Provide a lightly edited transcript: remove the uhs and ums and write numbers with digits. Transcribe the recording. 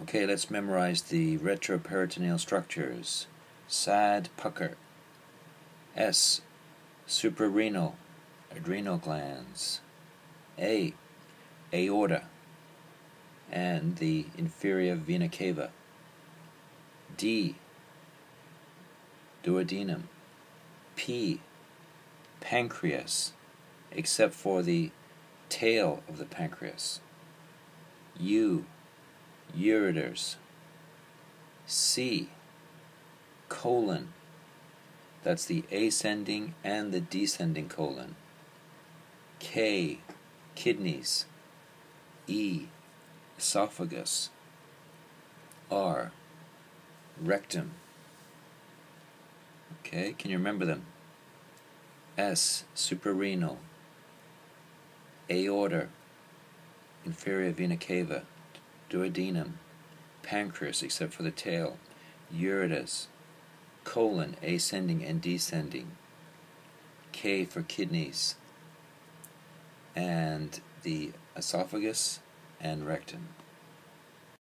Okay, let's memorize the retroperitoneal structures. SAD, PUCKER. S, suprarenal, adrenal glands. A, aorta, and the inferior vena cava. D, duodenum. P, pancreas, except for the tail of the pancreas. U, ureters. C, colon, that's the ascending and the descending colon. K, kidneys. E, esophagus. R, rectum. Okay, can you remember them? S, suprarenal. Aorta, inferior vena cava. Duodenum, pancreas except for the tail. Ureters, colon, ascending and descending. K for kidneys, and the esophagus and rectum.